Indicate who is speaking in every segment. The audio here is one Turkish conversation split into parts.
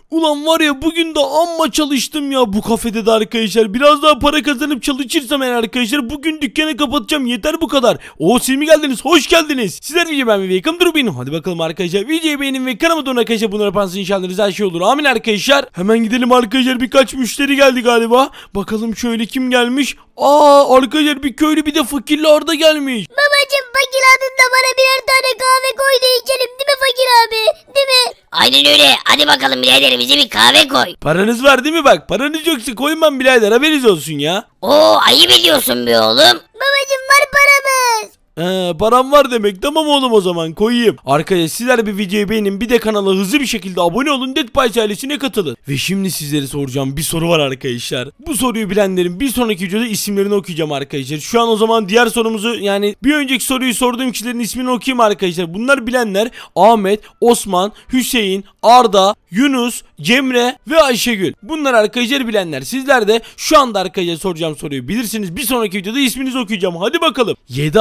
Speaker 1: Ulan var ya, bugün de amma çalıştım ya bu kafede de arkadaşlar. Biraz daha para kazanıp çalışırsam eğer arkadaşlar bugün dükkanı kapatacağım. Yeter bu kadar. Siz mi geldiniz? Hoş geldiniz. Sizler videoyu beğenmeyi ve yakın durup benim. Hadi bakalım arkadaşlar. Videoyu beğenin ve kanalıma abone olun arkadaşlar. Bunları yaparsınız inşallah her şey olur. Amin arkadaşlar. Hemen gidelim arkadaşlar. Birkaç müşteri geldi galiba. Bakalım şöyle kim gelmiş? Arkadaşlar bir köylü bir de fakirli Arda gelmiş.
Speaker 2: Babacım fakir abim de bana birer tane kahve koy da içelim değil mi fakir abi? Değil mi?
Speaker 3: Aynen öyle. Hadi bakalım birader bize bir kahve koy.
Speaker 1: Paranız var değil mi bak? Paranız yoksa koymam birader, haberiniz olsun ya.
Speaker 3: Ayıp ediyorsun be oğlum.
Speaker 2: Babacım var paramız.
Speaker 1: Param var demek. Tamam oğlum, o zaman koyayım. Arkadaşlar sizler bir videoyu beğenin, bir de kanala hızlı bir şekilde abone olun, Dead Pies ailesine katılın. Ve şimdi sizlere soracağım bir soru var arkadaşlar. Bu soruyu bilenlerin bir sonraki videoda isimlerini okuyacağım arkadaşlar. Şu an o zaman diğer sorumuzu, yani bir önceki soruyu sorduğum kişilerin ismini okuyayım arkadaşlar. Bunlar bilenler Ahmet, Osman, Hüseyin, Arda, Yunus, Cemre ve Ayşegül. Bunlar arkadaşlar bilenler. Sizler de şu anda arkadaşlar soracağım soruyu bilirsiniz. Bir sonraki videoda isminizi okuyacağım. Hadi bakalım.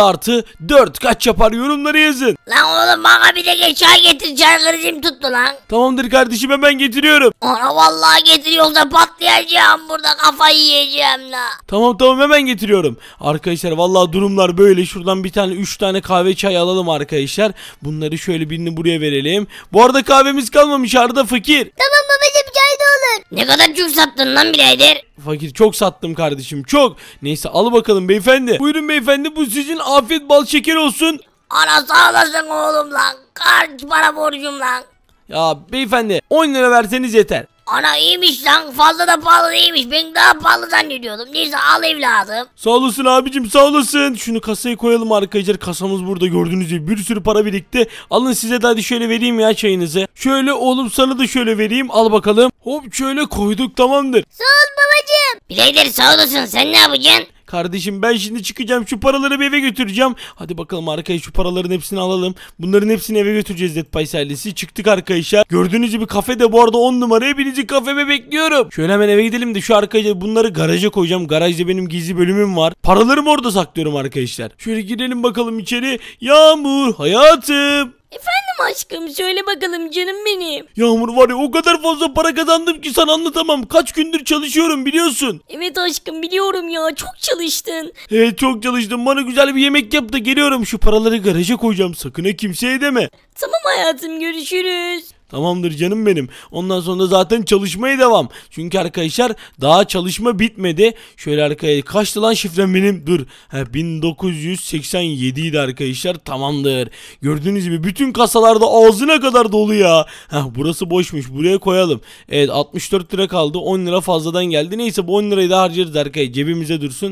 Speaker 1: 7+4 kaç yapar, yorumlara yazın.
Speaker 3: Lan oğlum bana bir de çay getir, çay krizim tuttu lan.
Speaker 1: Tamamdır kardeşim, hemen getiriyorum.
Speaker 3: Ana vallahi getiriyorsa patlayacağım burada, kafayı yiyeceğim la.
Speaker 1: Tamam hemen getiriyorum. Arkadaşlar vallahi durumlar böyle. Şuradan bir tane 3 tane kahve çay alalım arkadaşlar. Bunları şöyle birini buraya verelim. Bu arada kahvemiz kalmamış Arda fakir.
Speaker 2: Tamam babacım çay da olur.
Speaker 3: Ne kadar çok sattın lan birader.
Speaker 1: Fakir çok sattım kardeşim, çok. Neyse al bakalım beyefendi. Buyurun beyefendi, bu sizin, afiyet bal şeker olsun.
Speaker 3: Ana sağ olasın oğlum lan. Kaç para borcum lan.
Speaker 1: Ya beyefendi 10 lira verseniz yeter.
Speaker 3: Ana iyiymiş lan, fazla da pahalı değilmiş, ben daha pahalı zannediyordum. Neyse al evladım.
Speaker 1: Sağ olasın abicim, sağ olasın. Şunu kasaya koyalım arkadaşlar. Kasamız burada, gördüğünüz gibi bir sürü para birikti. Alın size de hadi şöyle vereyim ya çayınızı. Şöyle oğlum sana da şöyle vereyim, al bakalım. Hop şöyle koyduk, tamamdır.
Speaker 2: Sağ ol babacım.
Speaker 3: Birader sağ olasın, sen ne yapacaksın?
Speaker 1: Kardeşim ben şimdi çıkacağım, şu paraları bir eve götüreceğim. Hadi bakalım arkadaşlar, şu paraların hepsini alalım. Bunların hepsini eve götüreceğiz Dead Pies ailesi. Çıktık arkadaşlar. Gördüğünüz gibi kafede bu arada 10 numara. Hepinizi kafeme bekliyorum. Şöyle hemen eve gidelim de şu arkadaşlar bunları garaja koyacağım. Garajda benim gizli bölümüm var. Paralarımı orada saklıyorum arkadaşlar. Şöyle girelim bakalım içeri. Yağmur hayatım.
Speaker 4: Efendim aşkım, söyle bakalım canım benim.
Speaker 1: Yağmur var ya, o kadar fazla para kazandım ki sana anlatamam. Kaç gündür çalışıyorum biliyorsun.
Speaker 4: Evet aşkım biliyorum ya, çok çalıştın.
Speaker 1: Evet çok çalıştım. Bana güzel bir yemek yap da geliyorum. Şu paraları garaja koyacağım. Sakın ha kimseye deme.
Speaker 4: Tamam hayatım, görüşürüz.
Speaker 1: Tamamdır canım benim. Ondan sonra zaten çalışmaya devam. Çünkü arkadaşlar daha çalışma bitmedi. Şöyle arkaya kaçtı lan şifrem benim? Dur. 1987 idi arkadaşlar. Tamamdır. Gördüğünüz gibi bütün kasalarda ağzına kadar dolu ya. Burası boşmuş. Buraya koyalım. Evet 64 lira kaldı. 10 lira fazladan geldi. Neyse bu 10 lirayı da harcarız arkadaşlar. Cebimize dursun.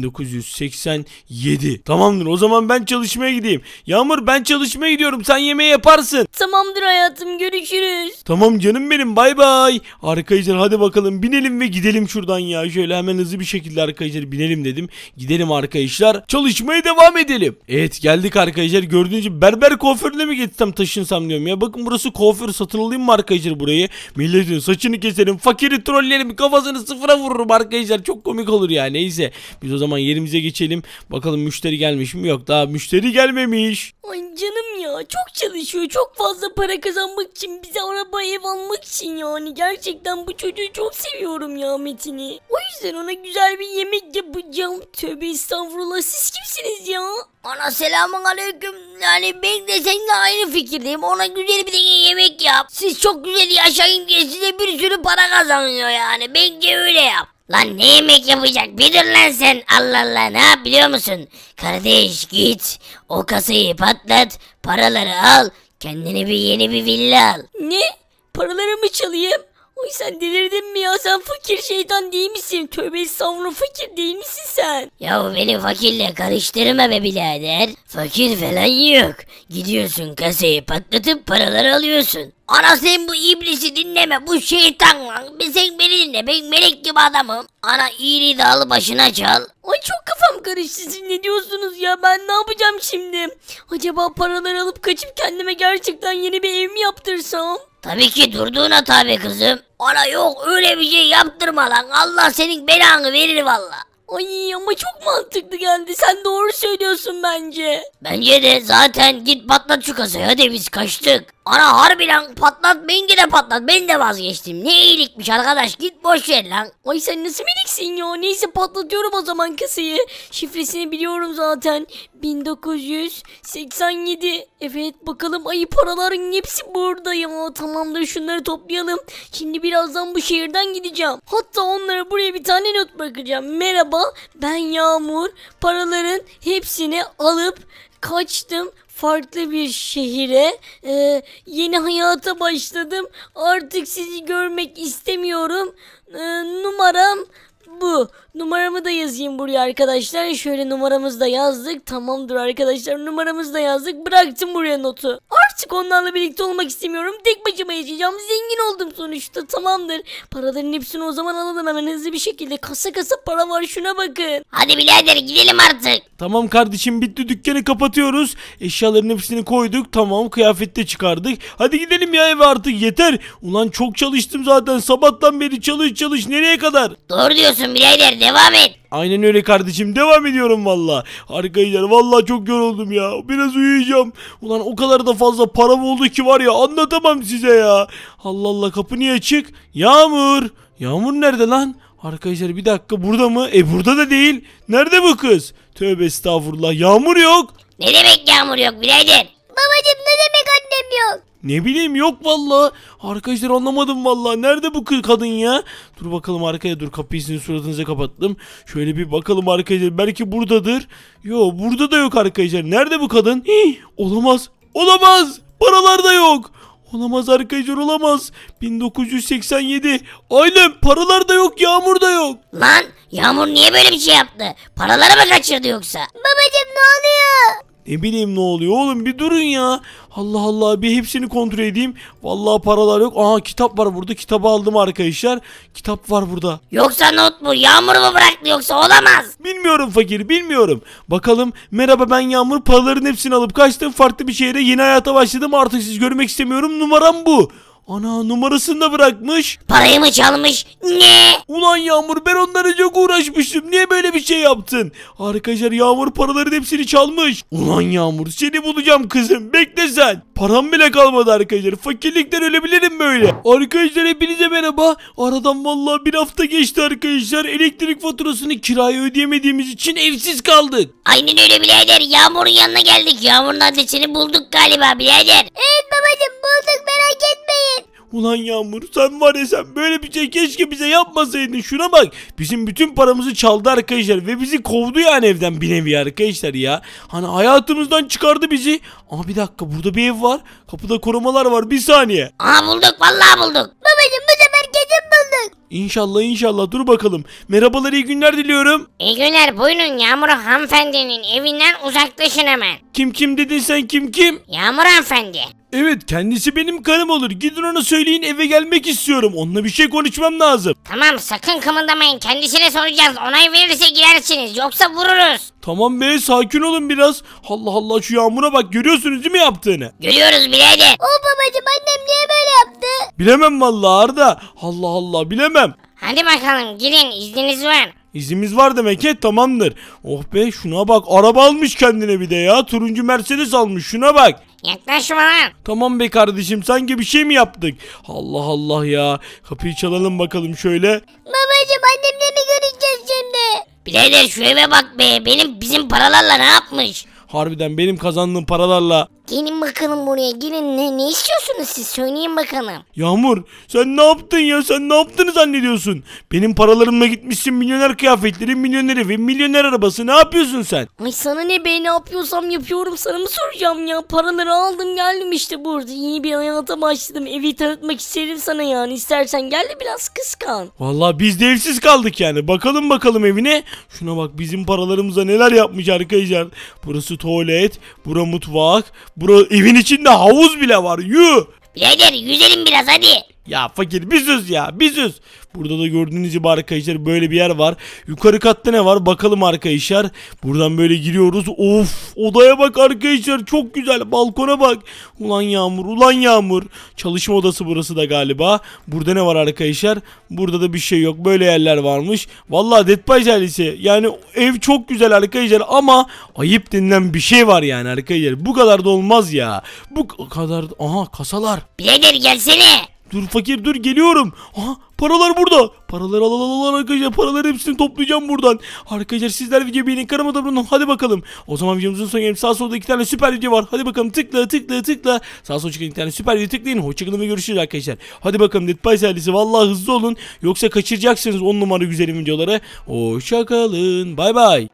Speaker 1: 1987. Tamamdır. O zaman ben çalışmaya gideyim. Yağmur ben çalışmaya gidiyorum. Sen yemeği yaparsın.
Speaker 4: Tamamdır hayatım, görüşürüz.
Speaker 1: Tamam canım benim, bay bay. Arkadaşlar hadi bakalım binelim ve gidelim şuradan ya. Şöyle hemen hızlı bir şekilde arkadaşlar binelim dedim. Gidelim arkadaşlar. Çalışmaya devam edelim. Evet geldik arkadaşlar. Gördüğünüz gibi berber kuaförüne mi geçsem taşınsam diyorum ya. Bakın burası kuaför, satın alayım mı arkadaşlar burayı? Milletin saçını keserim. Fakiri trollerim. Kafasını sıfıra vururum arkadaşlar. Çok komik olur ya. Neyse. Biz o zaman yerimize geçelim. Bakalım müşteri gelmiş mi? Yok daha müşteri gelmemiş.
Speaker 4: Ay canım ya, çok çalışıyor, çok fazla para kazanmak için, bize araba ev almak için yani. Gerçekten bu çocuğu çok seviyorum ya, Metin'i. O yüzden ona güzel bir yemek yapacağım. Tövbe estağfurullah, siz kimsiniz ya?
Speaker 3: Ana selamun aleyküm. Yani ben de seninle aynı fikirdeyim. Ona güzel bir de yemek yap. Siz çok güzel yaşayın diye size bir sürü para kazanıyor yani. Bence öyle yap. Lan ne yemek yapacak bilir lan sen. Allah Allah, ne yap biliyor musun? Kardeş git o kasayı patlat, paraları al, kendine yeni bir villa al.
Speaker 4: Ne? Paraları mı çalayım? Oy sen delirdin mi ya? Sen fakir şeytan değil misin? Tövbe estağfurullah, fakir değil misin sen?
Speaker 3: Ya beni fakirle karıştırma be birader. Fakir falan yok. Gidiyorsun kasayı patlatıp paraları alıyorsun. Ana sen bu iblisi dinleme, bu şeytan lan. Sen beni dinle, ben melek gibi adamım. Ana iyiliği de al başına çal.
Speaker 4: Ay çok kafam karıştı, siz ne diyorsunuz ya? Ben ne yapacağım şimdi? Acaba paraları alıp kaçıp kendime gerçekten yeni bir ev mi yaptırsam?
Speaker 3: Tabii ki durduğun hata be kızım. Ana yok öyle bir şey yaptırma lan. Allah senin belanı verir valla.
Speaker 4: Ay ama çok mantıklı geldi. Sen doğru söylüyorsun bence.
Speaker 3: Bence de zaten git patlat şu kasayı, hadi biz kaçtık. Ana harbi lan patlat bence de patlat ben de vazgeçtim. Ne iyilikmiş arkadaş git boş ver lan.
Speaker 4: Ay sen nasıl miniksin ya? Neyse patlatıyorum o zaman kasayı. Şifresini biliyorum zaten. 1987. Evet bakalım ay paraların hepsi burada ya. Tamamdır şunları toplayalım. Şimdi birazdan bu şehirden gideceğim. Hatta onlara buraya bir tane not bırakacağım. Merhaba ben Yağmur. Paraların hepsini alıp kaçtım. Farklı bir şehire yeni hayata başladım. Artık sizi görmek istemiyorum. Numaram bu. Numaramı da yazayım buraya arkadaşlar. Şöyle numaramızı da yazdık. Tamamdır arkadaşlar numaramızı da yazdık. Bıraktım buraya notu. Artık onlarla birlikte olmak istemiyorum. Tek başıma yaşayacağım. Zengin oldum sonuçta. Tamamdır. Paraların hepsini o zaman alalım hemen hızlı bir şekilde. Kasa kasa para var şuna bakın.
Speaker 3: Hadi birader gidelim artık.
Speaker 1: Tamam kardeşim bitti, dükkanı kapatıyoruz. Eşyaların hepsini koyduk. Tamam, kıyafette çıkardık. Hadi gidelim ya eve artık, yeter. Ulan çok çalıştım zaten, sabahtan beri çalış nereye kadar?
Speaker 3: Doğru diyorsun birader devam et.
Speaker 1: Aynen öyle kardeşim, devam ediyorum valla. Arkadaşlar valla çok yoruldum ya. Biraz uyuyacağım. Ulan o kadar da fazla param oldu ki var ya, anlatamam size ya. Allah Allah, kapı niye açık? Yağmur. Yağmur nerede lan? Arkadaşlar bir dakika, burada mı? Burada da değil. Nerede bu kız? Tövbe estağfurullah, Yağmur yok.
Speaker 3: Ne demek yağmur yok birader?
Speaker 2: Babacım ne demek annem yok?
Speaker 1: Ne bileyim, yok valla. Arkadaşlar anlamadım valla. Nerede bu kadın ya? Dur bakalım arkaya, dur kapıyı sizin suratınıza kapattım. Şöyle bir bakalım arkadaşlar, belki buradadır. Yo, burada da yok arkadaşlar. Nerede bu kadın? Olamaz. Olamaz. Paralar da yok. Olamaz arkadaşlar, olamaz. 1987. Aynen, paralar da yok, Yağmur da yok.
Speaker 3: Lan Yağmur niye böyle bir şey yaptı? Paraları mı kaçırdı yoksa?
Speaker 2: Babacım ne oluyor?
Speaker 1: Ne bileyim ne oluyor oğlum, bir durun ya. Allah Allah, bir hepsini kontrol edeyim. Vallahi paralar yok. Aha, kitap var burada, kitabı aldım arkadaşlar. Kitap var burada.
Speaker 3: Yoksa not mu? Yağmur mu bıraktı yoksa olamaz.
Speaker 1: Bilmiyorum fakir, bilmiyorum. Bakalım, merhaba ben Yağmur, paraların hepsini alıp kaçtım. Farklı bir şehre, yeni hayata başladım. Artık sizi görmek istemiyorum, numaram bu. Ana, numarasını da bırakmış.
Speaker 3: Parayı mı çalmış? Ne?
Speaker 1: Ulan Yağmur, ben onlara çok uğraşmıştım. Niye böyle bir şey yaptın? Arkadaşlar Yağmur paraların hepsini çalmış. Ulan Yağmur, seni bulacağım kızım. Bekle sen. Param bile kalmadı arkadaşlar. Fakirlikten ölebilirim böyle. Arkadaşlar hepinize merhaba. Aradan vallahi bir hafta geçti arkadaşlar. Elektrik faturasını, kirayı ödeyemediğimiz için evsiz kaldık.
Speaker 3: Aynen öyle birader. Yağmur'un yanına geldik. Yağmur'un adresini bulduk galiba birader.
Speaker 2: Evet babacım bulduk merak etmeyin.
Speaker 1: Ulan Yağmur, sen var ya, sen böyle bir şey keşke bize yapmasaydın. Şuna bak, bizim bütün paramızı çaldı arkadaşlar ve bizi kovdu yani evden, bir nevi arkadaşlar ya. Hani hayatımızdan çıkardı bizi. Ama bir dakika, burada bir ev var, kapıda korumalar var, bir saniye.
Speaker 3: Aha bulduk vallahi bulduk.
Speaker 2: Babacım bu sefer kesin bulduk.
Speaker 1: İnşallah inşallah, dur bakalım. Merhabalar, iyi günler diliyorum.
Speaker 3: İyi günler buyurun Yağmur hanımefendinin evinden uzaklaşın hemen.
Speaker 1: Kim dedin sen, kim?
Speaker 3: Yağmur hanımefendi.
Speaker 1: Evet, kendisi benim karım olur. Gidin ona söyleyin, eve gelmek istiyorum. Onunla bir şey konuşmam lazım.
Speaker 3: Tamam sakın kımıldamayın kendisine soracağız onay verirse girersiniz yoksa vururuz.
Speaker 1: Tamam be, sakin olun biraz. Allah Allah, şu Yağmur'a bak, görüyorsunuz değil mi yaptığını?
Speaker 3: Görüyoruz birader.
Speaker 2: O babacım annem niye böyle yaptı?
Speaker 1: Bilemem vallahi Arda. Allah Allah, bilemem.
Speaker 3: Hadi bakalım girin izniniz var.
Speaker 1: İzimiz var demek ki, tamamdır. Oh be, şuna bak, araba almış kendine bir de ya. Turuncu Mercedes almış, şuna bak.
Speaker 3: Yaklaşma lan.
Speaker 1: Tamam be kardeşim, sanki bir şey mi yaptık? Allah Allah ya. Kapıyı çalalım bakalım şöyle.
Speaker 2: Babacım annemle mi görüşeceğiz şimdi?
Speaker 3: Birader şu eve bak be bizim paralarla ne yapmış?
Speaker 1: Harbiden benim kazandığım paralarla.
Speaker 3: Gelin bakalım buraya gelin ne istiyorsunuz siz söyleyin bakalım.
Speaker 1: Yağmur, sen ne yaptın ya? Sen ne yaptığını zannediyorsun? Benim paralarımla gitmişsin, milyoner kıyafetleri, milyoneri ve milyoner arabası. Ne yapıyorsun sen?
Speaker 4: Ay sana ne be ne yapıyorsam yapıyorum sana mı soracağım ya. Paraları aldım geldim işte burada. Yeni bir hayata başladım. Evi tanıtmak istedim sana yani. İstersen gel de biraz kıskan.
Speaker 1: Vallahi biz de evsiz kaldık yani. Bakalım evine. Şuna bak, bizim paralarımıza neler yapmış arkadaşlar. Burası tuvalet, bura mutfak, bura evin içinde havuz bile var. Yuh!
Speaker 3: Birader yüzelim biraz hadi.
Speaker 1: Ya fakir bir sus ya, bir sus. Burada da gördüğünüz gibi arkadaşlar böyle bir yer var. Yukarı katta ne var bakalım arkadaşlar. Buradan böyle giriyoruz. Of, odaya bak arkadaşlar, çok güzel. Balkona bak. Ulan Yağmur, ulan Yağmur. Çalışma odası burası da galiba. Burada ne var arkadaşlar? Burada da bir şey yok. Böyle yerler varmış. Vallahi Dead by ailesi. Yani ev çok güzel arkadaşlar ama ayıp denilen bir şey var yani arkadaşlar. Bu kadar da olmaz ya. Bu kadar. Aha, kasalar.
Speaker 3: Birader gelsene.
Speaker 1: Dur fakir, dur geliyorum. Aha, paralar burada. Paraları al arkadaşlar. Paraları hepsini toplayacağım buradan. Arkadaşlar sizler videoyu beğenin, kanalıma da abone olun. Hadi bakalım. O zaman videomuzun sonuna gelelim. Sağ solda 2 tane süper video var. Hadi bakalım, tıkla. Sağ sol çıkan 2 tane süper video tıklayın. Hoşçakalın ve görüşürüz arkadaşlar. Hadi bakalım Dead by ailesi. Vallahi hızlı olun. Yoksa kaçıracaksınız 10 numara güzelim videoları. Hoşçakalın. Bay bay.